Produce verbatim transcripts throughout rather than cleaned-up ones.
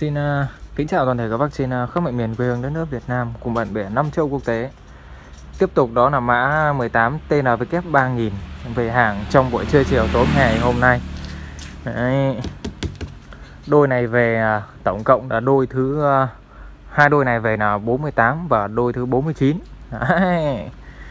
Xin uh, kính chào toàn thể các bác trên uh, khắp mọi miền quê hương đất nước Việt Nam cùng bạn bè năm châu quốc tế. Tiếp tục đó là mã mười tám T N W ba nghìn về hàng trong buổi trưa chiều tối ngày hôm nay. Đấy. Đôi này về uh, tổng cộng là đôi thứ uh, hai đôi này về là bốn mươi tám và đôi thứ bốn mươi chín. Đấy.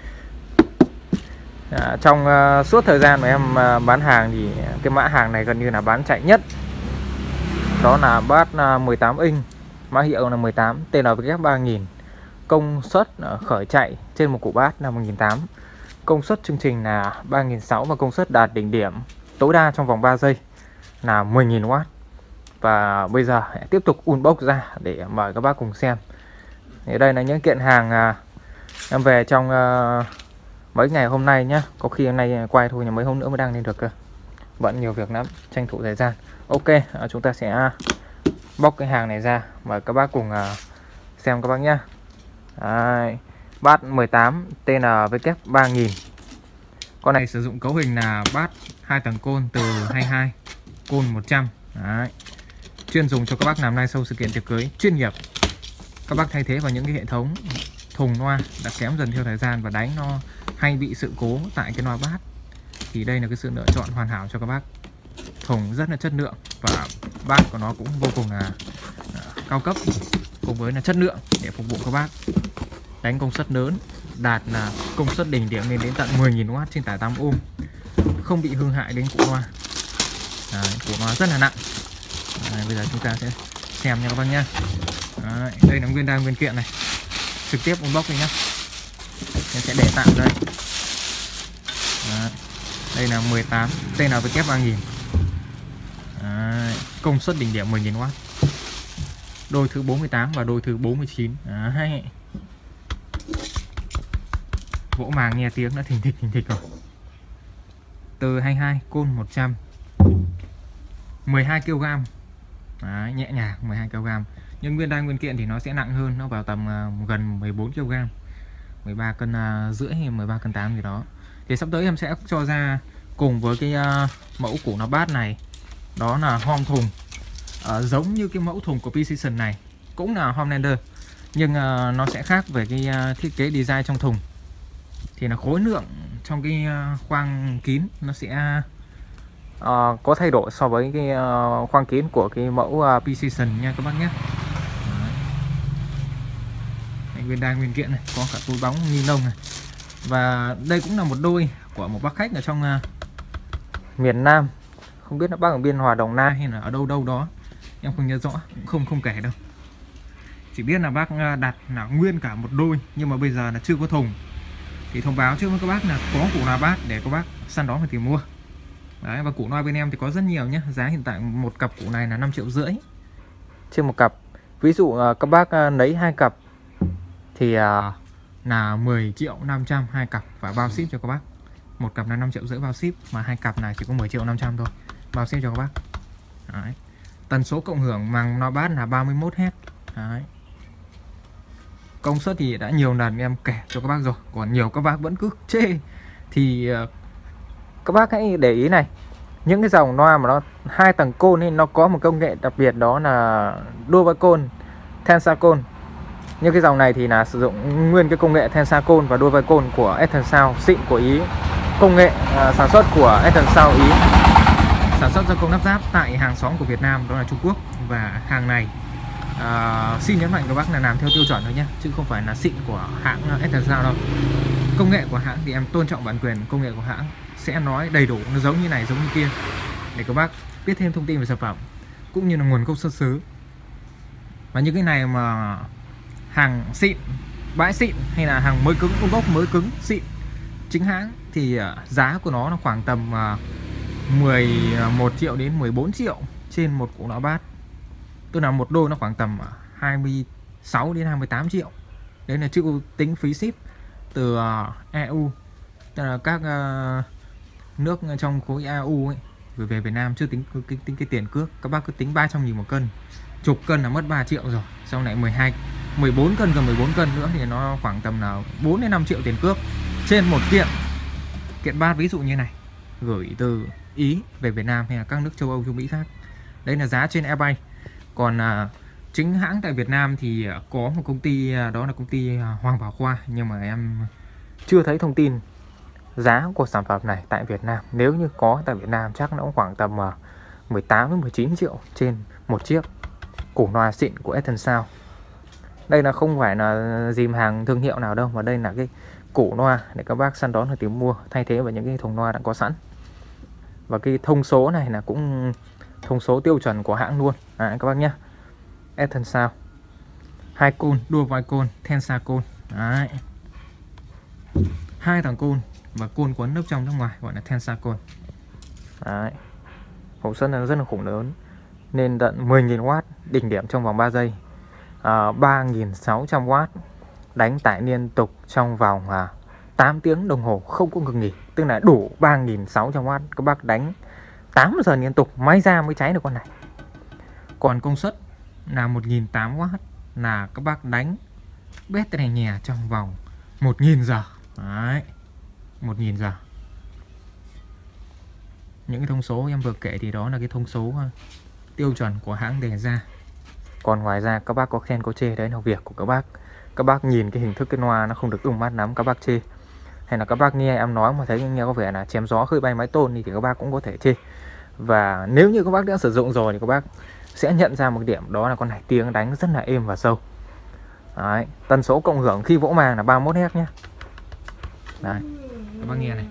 À, trong uh, suốt thời gian mà em uh, bán hàng thì cái mã hàng này gần như là bán chạy nhất. Đó là bát uh, mười tám inch, mã hiệu là mười tám T N W ba nghìn. Công suất uh, khởi chạy trên một củ bát là một nghìn tám trăm. Công suất chương trình là ba nghìn sáu trăm và công suất đạt đỉnh điểm tối đa trong vòng ba giây là mười nghìn oát. Và bây giờ tiếp tục unbox ra để mời các bác cùng xem. Thì đây là những kiện hàng uh, em về trong uh, mấy ngày hôm nay nhá. Có khi hôm nay quay thôi nhưng mấy hôm nữa mới đăng lên được cơ. Vẫn nhiều việc lắm, tranh thủ thời gian. Ok, uh, chúng ta sẽ bóc cái hàng này ra. Mời các bác cùng uh, xem các bác nhé. Đấy, bát mười tám T N W ba nghìn. Con này sử dụng cấu hình là bát hai tầng côn từ hai mươi hai, côn một trăm. Đấy. Chuyên dùng cho các bác làm live show sự kiện tiệc cưới chuyên nghiệp. Các bác thay thế vào những cái hệ thống thùng loa đã kém dần theo thời gian và đánh nó hay bị sự cố tại cái loa bát, thì đây là cái sự lựa chọn hoàn hảo cho các bác. Thùng rất là chất lượng và bát của nó cũng vô cùng là uh, cao cấp cùng với là chất lượng để phục vụ các bác đánh công suất lớn, đạt là công suất đỉnh điểm lên đến tận mười nghìn oát trên tải tám ohm, không bị hư hại đến cụ loa. Đấy, cụ loa rất là nặng. Đấy, bây giờ chúng ta sẽ xem nha các bác nhé. Đấy, đây là nguyên đai nguyên kiện này, trực tiếp unbox đi nhé. Em sẽ để tạm đây. Đấy, đây là mười tám T N W ba nghìn. Đấy, công suất đỉnh điểm mười nghìn oát. Đôi thứ bốn mươi tám và đôi thứ bốn mươi chín. Đấy. Vỗ màng nghe tiếng đã thình thịch thình thịch rồi. Từ hai mươi hai, côn một trăm, mười hai ki lô gam. Đấy, nhẹ nhàng mười hai ki lô gam. Nhưng nguyên đai nguyên kiện thì nó sẽ nặng hơn, nó vào tầm uh, gần mười bốn ki lô gam, mười ba cân uh, rưỡi hay mười ba cân tám gì đó. Thì sắp tới em sẽ cho ra cùng với cái uh, mẫu củ nó bát này, đó là hom thùng, uh, giống như cái mẫu thùng của Precision này, cũng là Homelander, nhưng uh, nó sẽ khác về cái uh, thiết kế design trong thùng. Thì là khối lượng trong cái uh, khoang kín nó sẽ uh, có thay đổi so với cái uh, khoang kín của cái mẫu uh, Precision nha các bác nhé. Nguyên đai nguyên kiện này, có cả túi bóng ni lông này. Và đây cũng là một đôi của một bác khách ở trong uh, miền Nam, không biết là bác ở Biên Hòa, Đồng Nai hay là ở đâu đâu đó, em không nhớ rõ, cũng không không kể đâu. Chỉ biết là bác đặt là nguyên cả một đôi, nhưng mà bây giờ là chưa có thùng. Thì thông báo trước với các bác là có cụ loa bát để các bác săn đón và tìm mua. Đấy, và cụ loa bên em thì có rất nhiều nhé. Giá hiện tại một cặp cụ này là năm triệu rưỡi trên một cặp. Ví dụ uh, các bác uh, lấy hai cặp thì uh, là mười triệu năm trăm hai cặp và bao ship cho các bác. Một cặp là năm triệu rưỡi bao ship, mà hai cặp này chỉ có mười triệu năm trăm thôi bao ship cho các bác. Đấy. Tần số cộng hưởng màng loa bát là ba mươi mốt héc. Đấy. Công suất thì đã nhiều lần em kể cho các bác rồi, còn nhiều các bác vẫn cứ chê. Thì uh, các bác hãy để ý này, những cái dòng loa mà nó hai tầng côn ấy, nó có một công nghệ đặc biệt, đó là dual côn, tensor côn. Như cái dòng này thì là sử dụng nguyên cái công nghệ tensor côn và dual côn của Eton Sound xịn của Ý. Công nghệ uh, sản xuất của Eton Sound Ý, sản xuất gia công lắp ráp tại hàng xóm của Việt Nam, đó là Trung Quốc. Và hàng này uh, xin nhấn mạnh các bác là làm theo tiêu chuẩn thôi nhé, chứ không phải là xịn của hãng Eton Sound đâu. Công nghệ của hãng thì em tôn trọng bản quyền công nghệ của hãng, sẽ nói đầy đủ, nó giống như này giống như kia để các bác biết thêm thông tin về sản phẩm cũng như là nguồn gốc xuất xứ. Và những cái này mà hàng xịn, bãi xịn hay là hàng mới cứng, con gốc mới cứng xịn chính hãng thì uh, giá của nó là khoảng tầm uh, mười một triệu đến mười bốn triệu trên một củ loa bát. Tức là một đôi nó khoảng tầm uh, hai mươi sáu đến hai mươi tám triệu. Đấy là chưa tính phí ship từ uh, e u, tức là các uh, nước trong khối e u ấy gửi về Việt Nam, chưa tính tính, tính cái tiền cước. Các bác cứ tính ba trăm nghìn một cân, chục cân là mất ba triệu rồi, sau này mười hai, mười bốn cân gần mười bốn cân nữa thì nó khoảng tầm là bốn đến năm triệu tiền cước trên một kiện. Kiện bát ví dụ như này gửi từ Ý về Việt Nam hay là các nước châu Âu, châu Mỹ khác. Đây là giá trên eBay. Còn à, Chính hãng tại Việt Nam thì có một công ty, đó là công ty Hoàng Bảo Khoa, nhưng mà em chưa thấy thông tin giá của sản phẩm này tại Việt Nam. Nếu như có tại Việt Nam chắc nó cũng khoảng tầm mười tám đến mười chín triệu trên một chiếc củ loa xịn của Eden Sound. Đây là không phải là dìm hàng thương hiệu nào đâu, mà đây là cái củ loa để các bác săn đón và tìm mua, thay thế vào những cái thùng loa đã có sẵn. Và cái thông số này là cũng thông số tiêu chuẩn của hãng luôn à, các bác nhé. Eden Sound hai côn, đua vai côn, Tensa côn. Đấy, hai thằng côn và côn quấn nước trong nước ngoài gọi là Tensa côn. Đấy, hộp sân là rất là khủng lớn, nên tận mười nghìn oát đỉnh điểm trong vòng ba giây, à, ba nghìn sáu trăm oát đánh tải liên tục trong vòng à, tám tiếng đồng hồ không có ngừng nghỉ, tức là đủ ba nghìn sáu trăm oát các bác đánh tám giờ liên tục máy ra mới cháy được con này. Còn công suất là một nghìn tám trăm oát là các bác đánh bét này nhẹ trong vòng một nghìn giờ. Đấy, một nghìn giờ. Những cái thông số em vừa kể thì đó là cái thông số uh, tiêu chuẩn của hãng đề ra. Còn ngoài ra các bác có khen có chê, đấy là việc của các bác. Các bác nhìn cái hình thức cái loa nó không được ưng mắt lắm, các bác chê. Hay là các bác nghe em nói mà thấy nghe có vẻ là chém gió khơi bay mái tôn thì các bác cũng có thể chê. Và nếu như các bác đã sử dụng rồi thì các bác sẽ nhận ra một điểm, đó là con này tiếng đánh rất là êm và sâu. Đấy, tần số cộng hưởng khi vỗ màng là ba mươi mốt héc nhé. Đấy, các bác nghe này,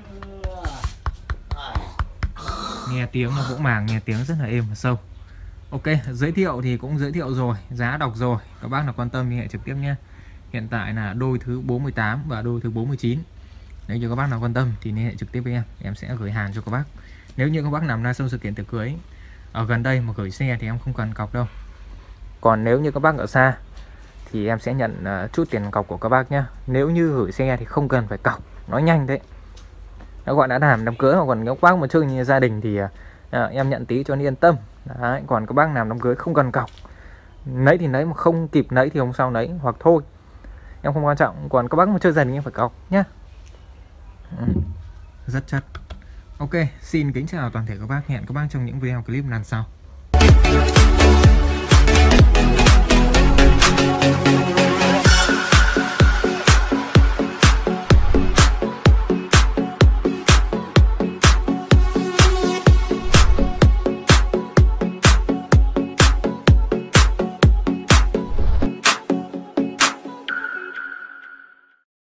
nghe tiếng nó vỗ màng, nghe tiếng rất là êm và sâu. Ok, giới thiệu thì cũng giới thiệu rồi, giá đọc rồi, các bác nào quan tâm liên hệ trực tiếp nhé. Hiện tại là đôi thứ bốn mươi tám và đôi thứ bốn mươi chín. Nếu như các bác nào quan tâm thì liên hệ trực tiếp với em, em sẽ gửi hàng cho các bác. Nếu như các bác nằm ra sông sự kiện tiệc cưới ở gần đây mà gửi xe thì em không cần cọc đâu. Còn nếu như các bác ở xa thì em sẽ nhận uh, chút tiền cọc của các bác nhé. Nếu như gửi xe thì không cần phải cọc, nói nhanh đấy. Nó gọi đã làm đám cưới, mà còn các bác mà chơi như gia đình thì uh, em nhận tí cho nên yên tâm. Đấy, còn các bác làm đám cưới không cần cọc, nấy thì nấy, mà không kịp nấy thì hôm sau nấy hoặc thôi, em không quan trọng. Còn các bác mà chơi gia đình em phải cọc nhé. Ừ, rất chất. Ok, xin kính chào toàn thể các bác, hẹn các bác trong những video clip lần sau.